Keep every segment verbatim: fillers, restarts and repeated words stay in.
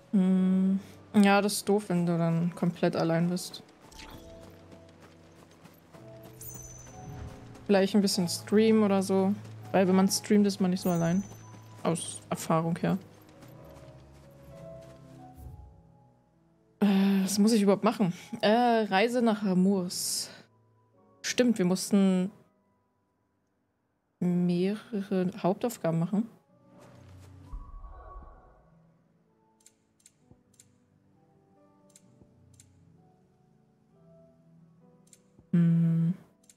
Hm. Ja, das ist doof, wenn du dann komplett allein bist. Vielleicht ein bisschen streamen oder so. Weil wenn man streamt, ist man nicht so allein. Aus Erfahrung her. Äh, was muss ich überhaupt machen? Äh, Reise nach Amurs. Stimmt, wir mussten mehrere Hauptaufgaben machen. Hm.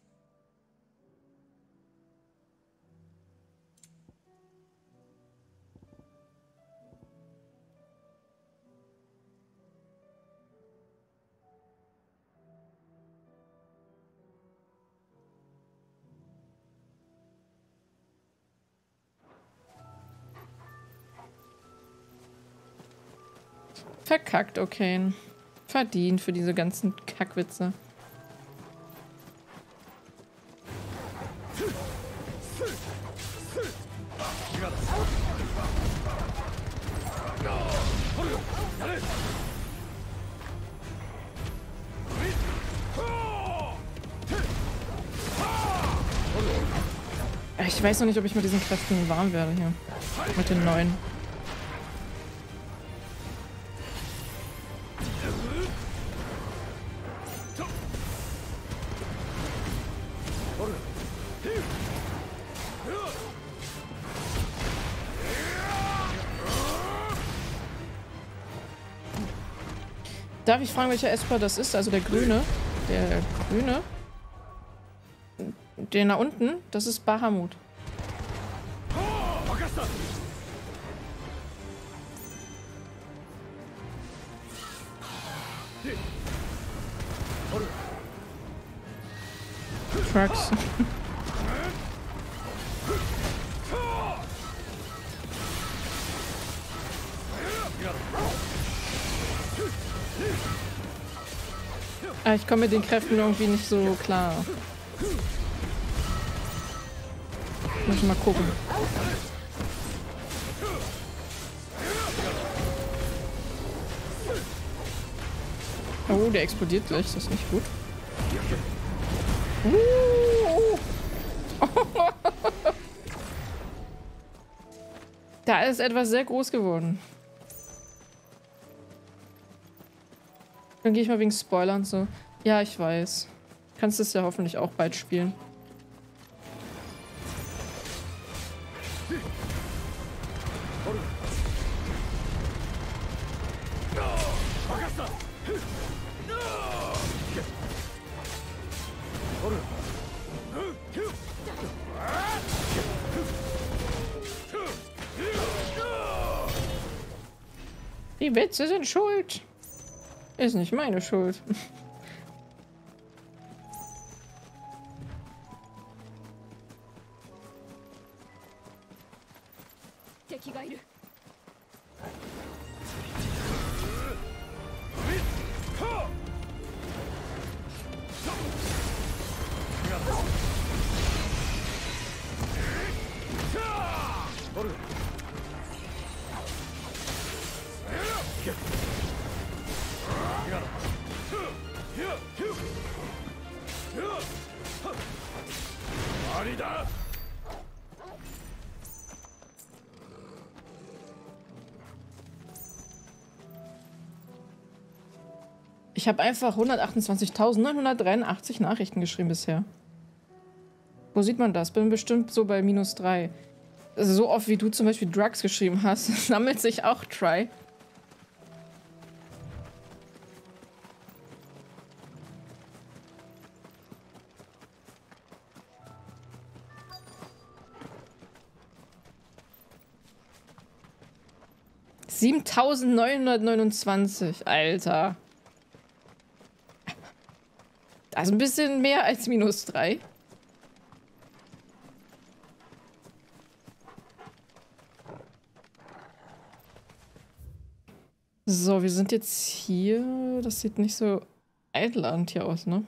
Verkackt, okay. Verdient für diese ganzen Kackwitze. Ich weiß noch nicht, ob ich mit diesen Kräften warm werde hier. Mit den neuen. Darf ich fragen, welcher Esper das ist? Also der Grüne. Der Grüne. Der da unten, das ist Bahamut. Trucks. Ah, ich komme mit den Kräften irgendwie nicht so klar. Muss ich mal gucken. Oh, der explodiert gleich. Das ist nicht gut. Uh. Da ist etwas sehr groß geworden. Dann gehe ich mal wegen Spoilern so. Ja, ich weiß. Kannst es ja hoffentlich auch bald spielen. Die Witze sind schuld. Ist nicht meine Schuld. Ich habe einfach hundertachtundzwanzigtausendneunhundertdreiundachtzig Nachrichten geschrieben bisher. Wo sieht man das? Bin bestimmt so bei minus drei. Also so oft wie du zum Beispiel Drugs geschrieben hast, sammelt sich auch Try. siebentausendneunhundertneunundzwanzig, Alter. Das ist ein bisschen mehr als minus drei. So, wir sind jetzt hier. Das sieht nicht so einladend hier aus, ne?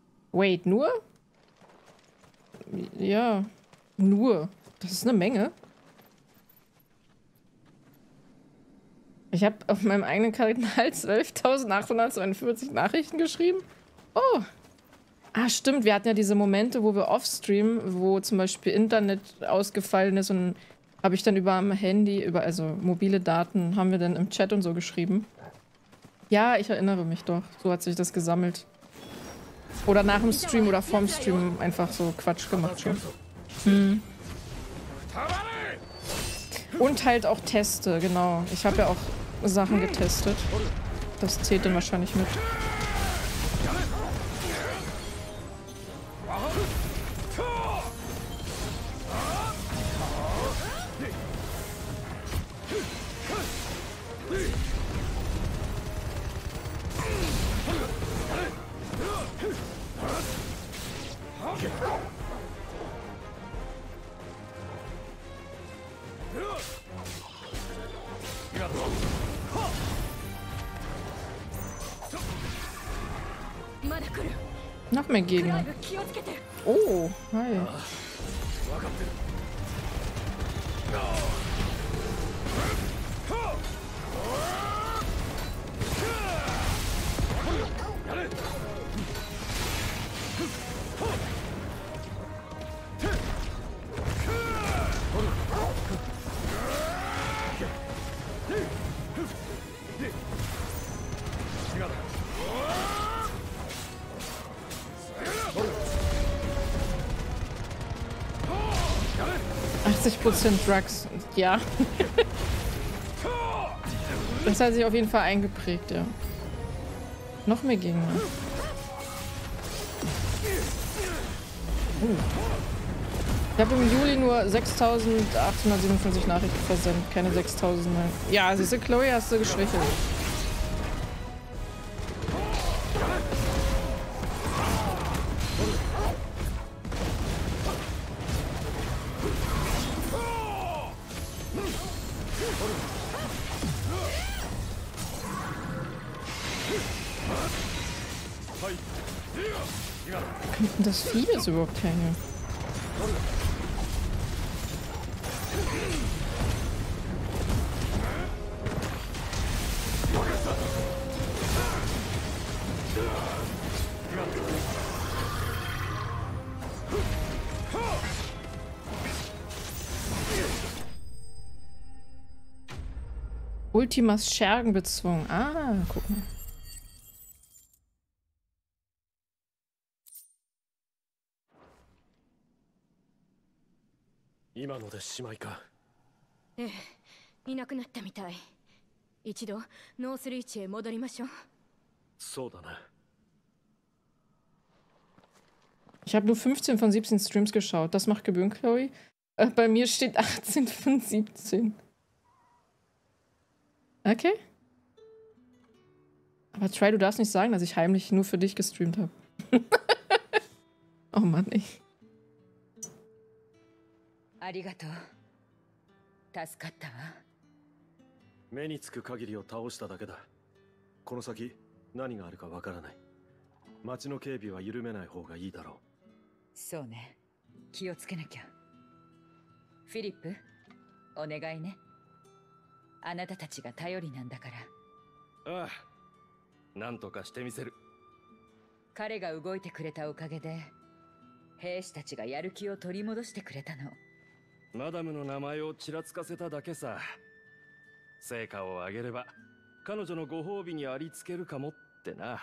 Wait, nur? Ja, nur. Das ist eine Menge. Ich habe auf meinem eigenen Kanal zwölftausendachthundertzweiundvierzig Nachrichten geschrieben. Oh. Ah, stimmt. Wir hatten ja diese Momente, wo wir offstream, wo zum Beispiel Internet ausgefallen ist und habe ich dann über am Handy, über also mobile Daten, haben wir dann im Chat und so geschrieben. Ja, ich erinnere mich doch. So hat sich das gesammelt. Oder nach dem Stream oder vorm Stream einfach so Quatsch gemacht schon. Hm. Und halt auch Teste, genau. Ich habe ja auch Sachen getestet. Das zählt dann wahrscheinlich mit. Noch mehr Gegner. Oh, hi. achtzig Prozent Drugs. Ja. Das hat sich auf jeden Fall eingeprägt, ja. Noch mehr Gegner. Oh. Ich habe im Juli nur sechstausendachthundertsiebenundfünfzig Nachrichten versendet, keine sechstausend mehr. Ja, siehst du, Chloe, hast du geschwächelt. Wo kommt denn das Vieh jetzt überhaupt her hier? Ultimas Schergen bezwungen. Ah, guck mal. Ich habe nur fünfzehn von siebzehn Streams geschaut. Das macht Gebühren, Chloe. Äh, bei mir steht achtzehn von siebzehn. Okay. Aber Try, du darfst nicht sagen, dass ich heimlich nur für dich gestreamt habe. Oh Mann, ich. ありがとう。助かったわ。 目につく限りを倒しただけだ。この先何があるかわからない。町の警備は緩めない方がいいだろう。 そうね。気をつけなきゃ。フィリップ、お願いね。あなたたちが頼りなんだから。 ああ。なんとかしてみせる。 彼が動いてくれたおかげで、兵士たちがやる気を取り戻してくれたの。 マダムの名前をちらつかせただけさ。成果を上げれば彼女のご褒美にありつけるかもってな。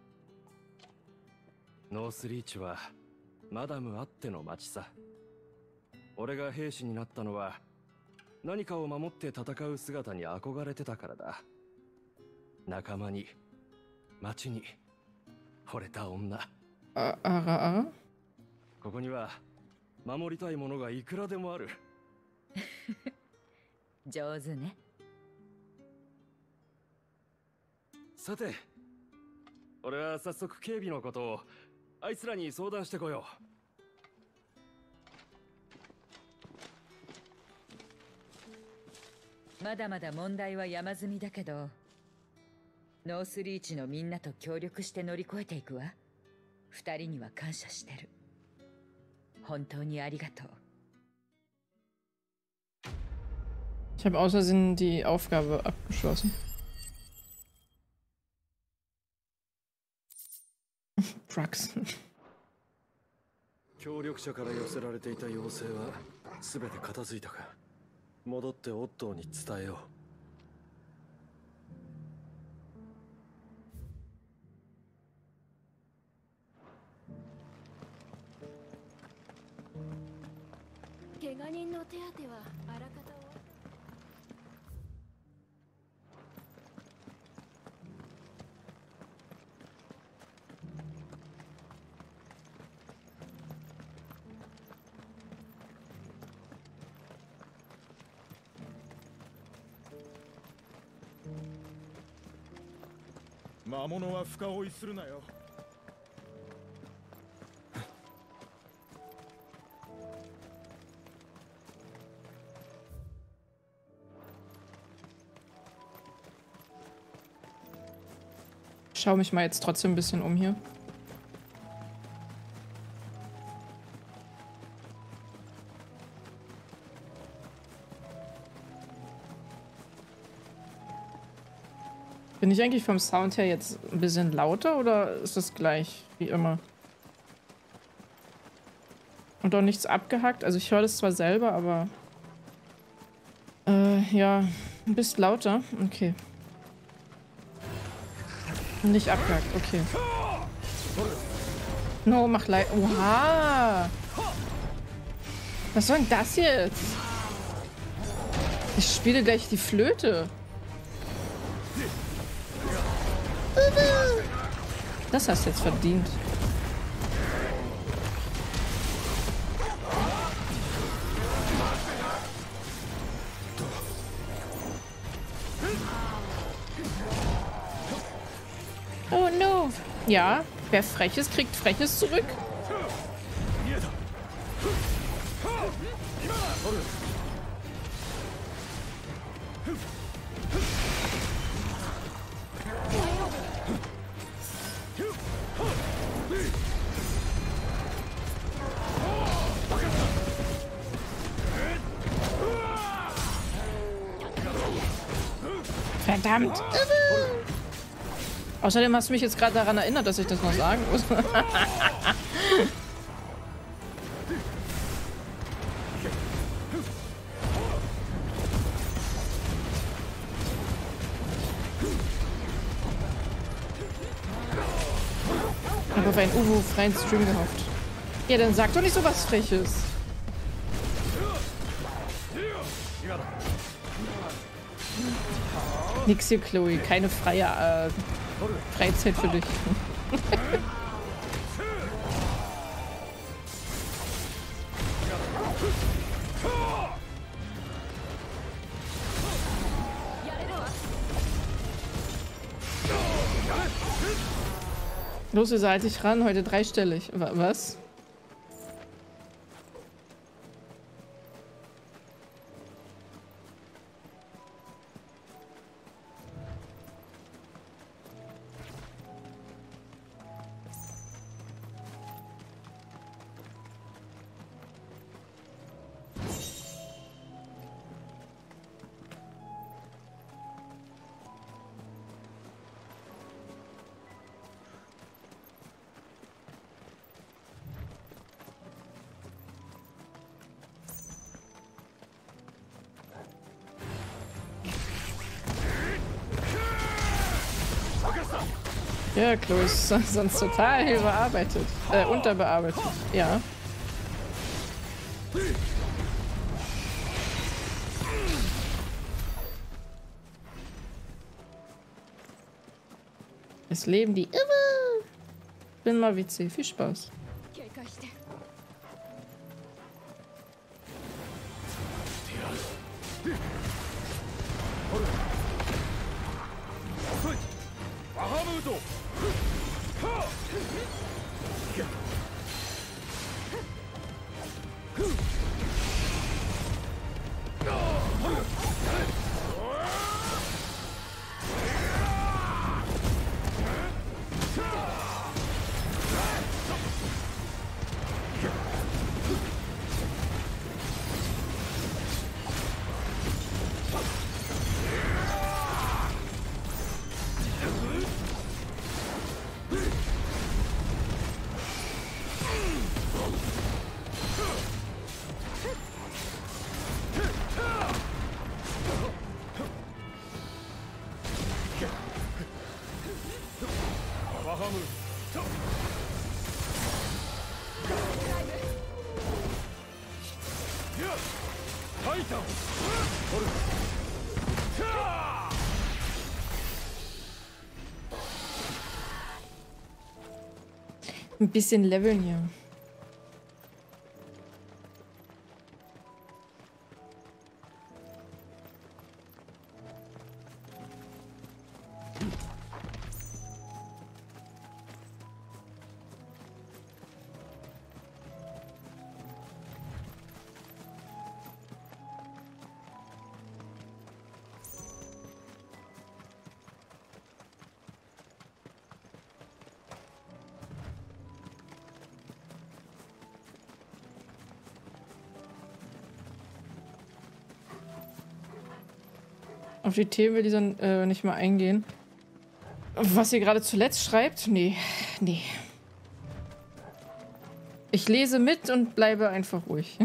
ノースリーチはマダムあっての町さ。俺が兵士になったのは何かを守って戦う姿に憧れてたからだ。仲間に、町に惚れた女。 ああらあ。 ここには守りたいものがいくらでもある。 上手ね。 さて、俺は早速警備のことをあいつらに相談してこよう。まだまだ問題は山積みだけど、ノースリーチのみんなと協力して乗り越えていくわ。二人には感謝してる。本当にありがとう。 Ich habe aus Versehen die Aufgabe abgeschlossen. Drugs. 協力者から寄せられていた要請は全て片付いたか。戻ってオットーに伝えよう。 怪我人の手当てはあらかたを。 魔物は深追いするなよ。 Schau mich mal jetzt trotzdem ein bisschen um hier. Bin ich eigentlich vom Sound her jetzt ein bisschen lauter oder ist es gleich wie immer? Und auch nichts abgehackt. Also ich höre das zwar selber, aber äh, ja, ein bisschen lauter. Okay. Nicht abgehackt, okay. No, mach leid. Oha! Was soll denn das jetzt? Ich spiele gleich die Flöte. Das hast du jetzt verdient. Oh no. Ja, wer Freches kriegt Freches zurück. Verdammt. Außerdem hast du mich jetzt gerade daran erinnert, dass ich das noch sagen muss. Ich habe auf einen Uwu-freien Stream gehofft. Ja, dann sag doch nicht so was Freches. Nix hier, Chloe. Keine freie äh, Freizeit für dich. Los, ihr seid dich ran. Heute dreistellig. Was? Ja, Chloe ist sonst total überarbeitet. Äh, unterbearbeitet. Ja. Es leben die immer. Bin mal witzig. Viel Spaß. Ein bisschen leveln hier. Auf die Themen will dieser äh, nicht mal eingehen. Was ihr gerade zuletzt schreibt? Nee, nee. Ich lese mit und bleibe einfach ruhig.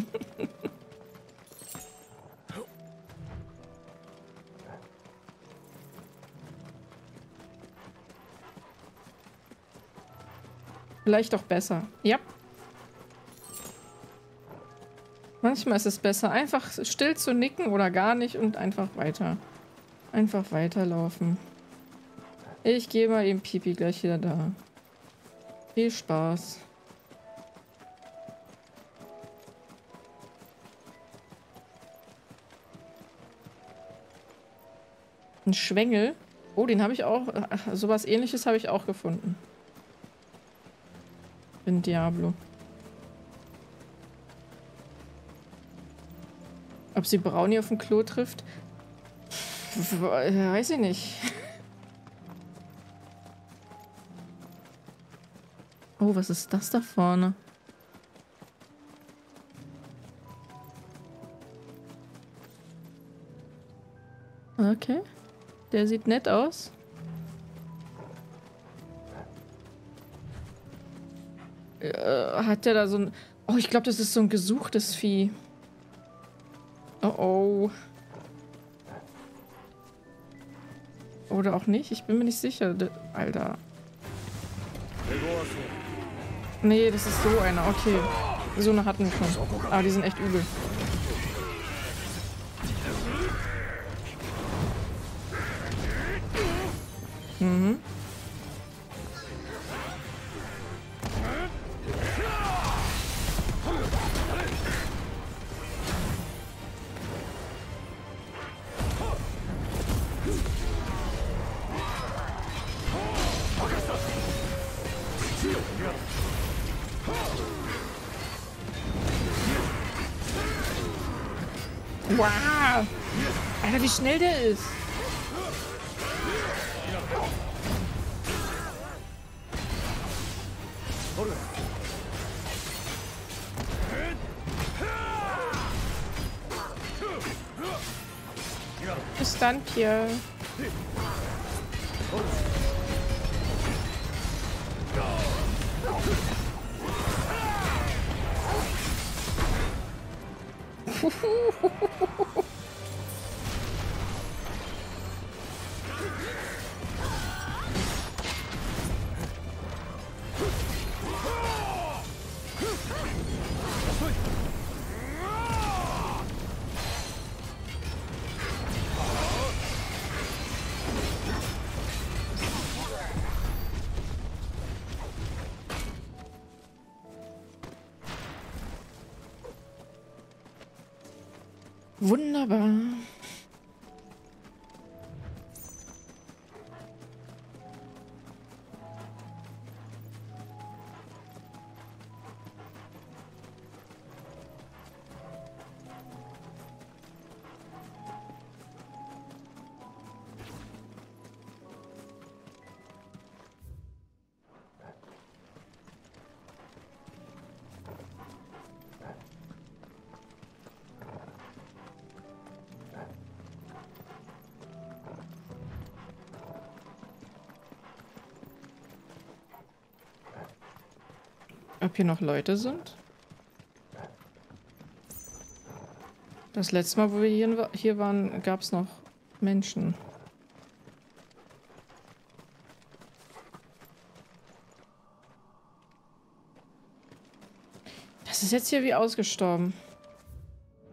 Vielleicht auch besser. Ja. Manchmal ist es besser, einfach still zu nicken oder gar nicht und einfach weiter. Einfach weiterlaufen. Ich gehe mal eben Pipi gleich wieder da. Viel Spaß. Ein Schwengel. Oh, den habe ich auch. Sowas Ähnliches habe ich auch gefunden. In Diablo. Ob sie Brownie auf dem Klo trifft? Weiß ich nicht. Oh, was ist das da vorne? Okay. Der sieht nett aus. Äh, hat der da so ein... Oh, ich glaube, das ist so ein gesuchtes Vieh. Oh, oh. Oder auch nicht? Ich bin mir nicht sicher. Alter. Nee, das ist so einer. Okay. So eine hatten wir schon. Aber die sind echt übel. Mhm. Wow! Alter, wie schnell der ist! Bis dann, Pierre. Wunderbar. Ob hier noch Leute sind? Das letzte Mal, wo wir hier, hier waren, gab es noch Menschen. Das ist jetzt hier wie ausgestorben.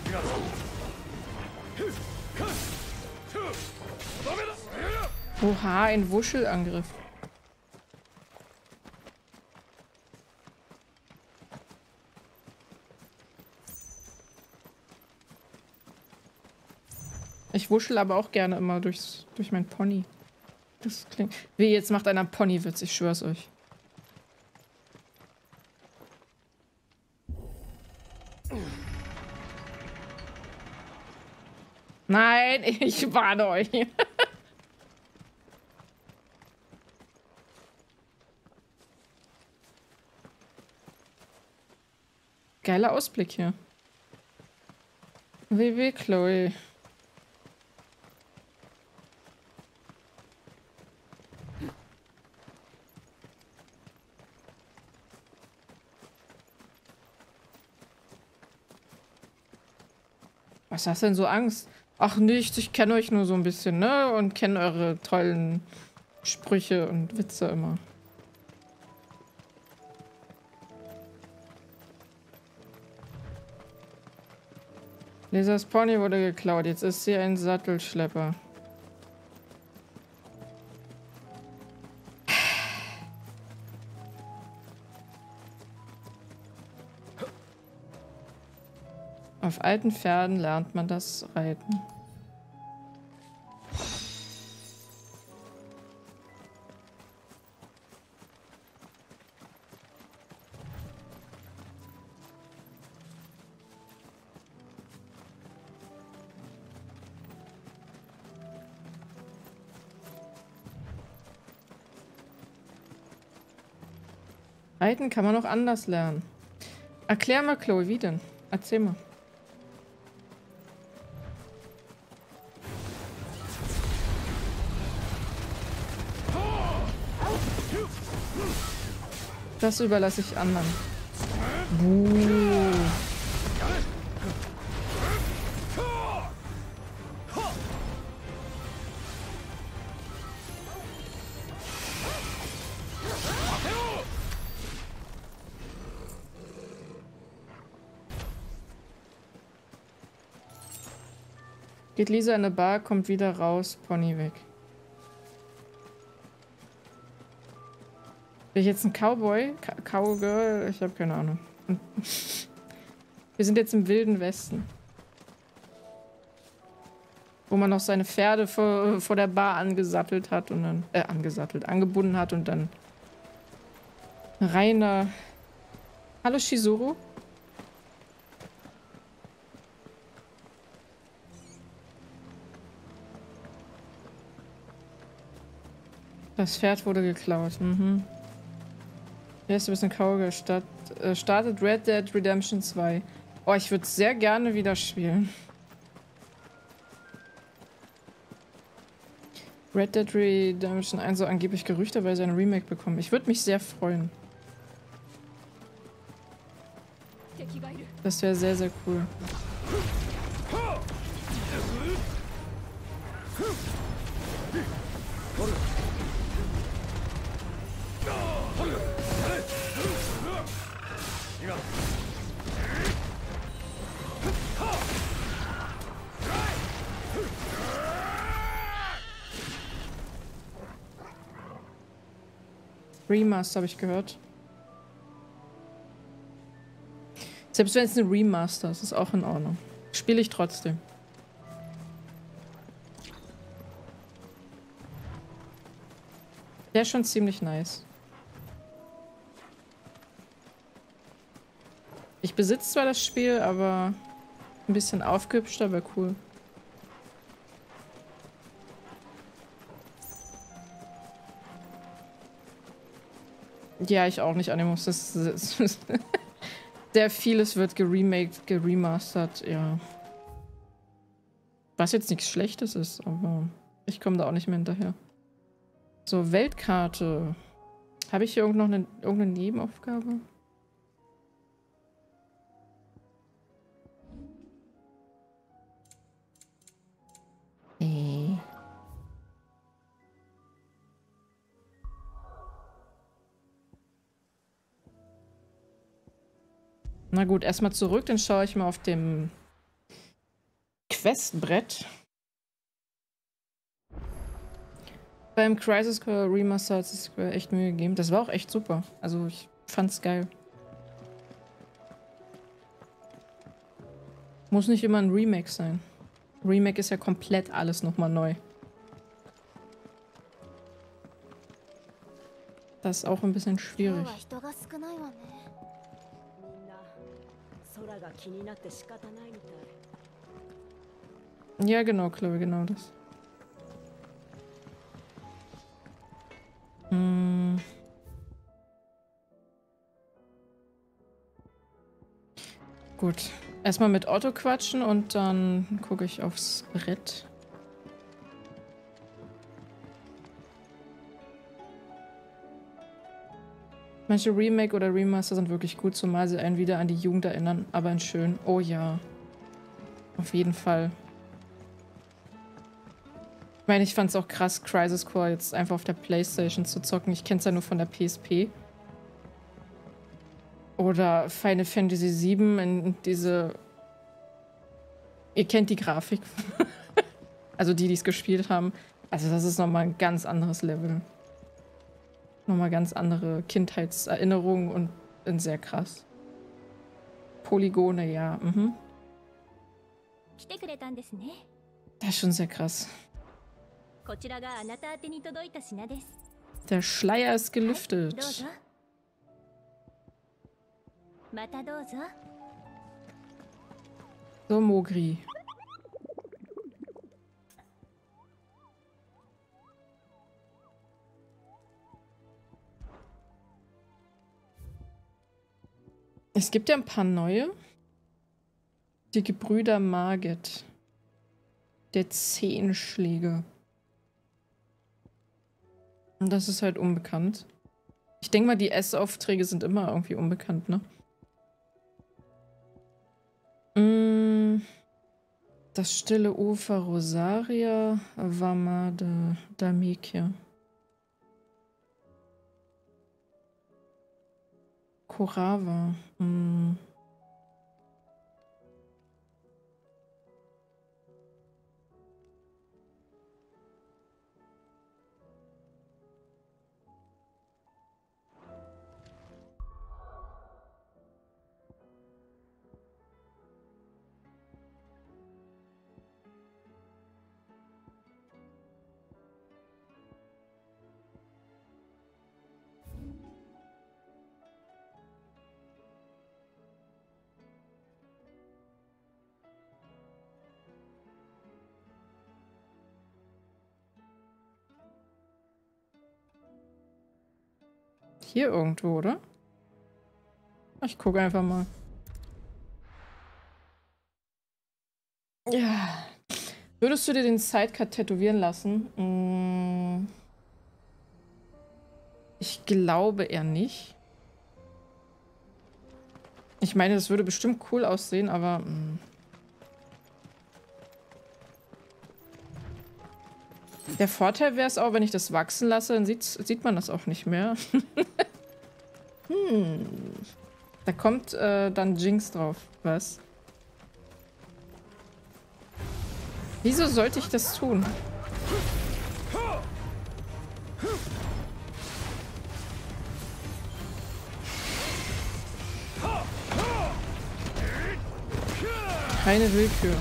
Oha, ein Wuschelangriff. Ich wuschel aber auch gerne immer durchs, durch mein Pony. Das klingt... Wie, jetzt macht einer Ponywitz, ich schwör's euch. Nein, ich warne euch. Geiler Ausblick hier. W W Chloe. Was hast du denn so Angst? Ach nichts, ich kenne euch nur so ein bisschen, ne? Und kenne eure tollen Sprüche und Witze immer. Lisas Pony wurde geklaut, jetzt ist sie ein Sattelschlepper. Auf alten Pferden lernt man das Reiten. Reiten kann man auch anders lernen. Erklär mal, Chloe, wie denn? Erzähl mal. Das überlasse ich anderen. Buh. Geht Lisa in eine Bar, kommt wieder raus, Pony weg. Bin ich jetzt ein Cowboy? Ka Cowgirl? Ich habe keine Ahnung. Wir sind jetzt im Wilden Westen. Wo man noch seine Pferde vor, vor der Bar angesattelt hat und dann... Äh, angesattelt, angebunden hat und dann... Reiner... Hallo Shizuru? Das Pferd wurde geklaut. Mhm. Jetzt ein bisschen Cowgirl. Start, äh, startet Red Dead Redemption zwei. Oh, ich würde sehr gerne wieder spielen. Red Dead Redemption eins soll angeblich gerüchteweise ein Remake bekommen. Ich würde mich sehr freuen. Das wäre sehr, sehr cool. Remaster habe ich gehört. Selbst wenn es ein Remaster ist, ist auch in Ordnung. Spiele ich trotzdem. Der ist schon ziemlich nice. Ich besitze zwar das Spiel, aber ein bisschen aufgehübschter wäre cool. Ja, ich auch nicht, Animus. Das, das, das sehr vieles wird geremaked, geremastert, ja. Was jetzt nichts Schlechtes ist, aber ich komme da auch nicht mehr hinterher. So, Weltkarte. Habe ich hier irgend noch eine, irgendeine Nebenaufgabe? Äh. Na gut, erstmal zurück, dann schaue ich mal auf dem Questbrett. Beim Crisis Core Remaster hat es Square echt Mühe gegeben. Das war auch echt super. Also ich fand's geil. Muss nicht immer ein Remake sein. Remake ist ja komplett alles nochmal neu. Das ist auch ein bisschen schwierig. Ja, genau, Chloe, genau das. Hm. Gut. Erstmal mit Otto quatschen und dann gucke ich aufs Brett. Manche Remake oder Remaster sind wirklich gut, zumal sie einen wieder an die Jugend erinnern, aber in schön. Oh ja. Auf jeden Fall. Ich meine, ich fand es auch krass, Crisis Core jetzt einfach auf der PlayStation zu zocken. Ich kenne es ja nur von der P S P. Oder Final Fantasy sieben in diese... Ihr kennt die Grafik. Also die, die es gespielt haben. Also das ist nochmal ein ganz anderes Level. Nochmal ganz andere Kindheitserinnerungen und, und sehr krass. Polygone, ja. Mhm. Das ist schon sehr krass. Der Schleier ist gelüftet. So, Mogri. Es gibt ja ein paar neue. Die Gebrüder Margit. Der Zehenschläger. Und das ist halt unbekannt. Ich denke mal, die S-Aufträge sind immer irgendwie unbekannt, ne? Mm, das stille Ufer Rosaria Vamade Damekia. Korava. Mm. Hier irgendwo, oder? Ich gucke einfach mal. Ja. Würdest du dir den Sidecut tätowieren lassen? Hm. Ich glaube eher nicht. Ich meine, das würde bestimmt cool aussehen, aber... Hm. Der Vorteil wäre es auch, wenn ich das wachsen lasse, dann sieht's, sieht man das auch nicht mehr. Hm. Da kommt äh, dann Jinx drauf. Was? Wieso sollte ich das tun? Keine Willkür.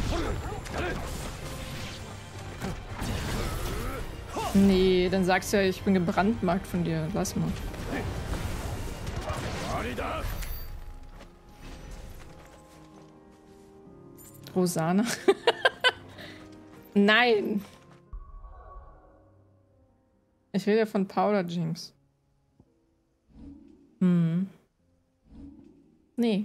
Nee, dann sagst du ja, ich bin gebrandmarkt von dir. Lass mal. Rosana. Nein. Ich will ja von Powder Jinx. Hm. Nee.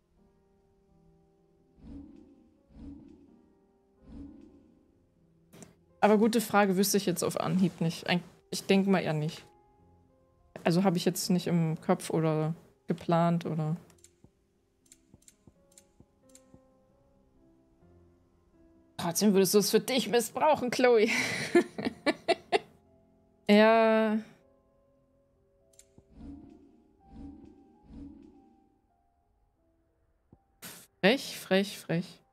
Aber gute Frage, wüsste ich jetzt auf Anhieb nicht. Ich denke mal eher nicht. Also habe ich jetzt nicht im Kopf oder geplant oder... Trotzdem würdest du es für dich missbrauchen, Chloe. Ja. Frech, frech, frech.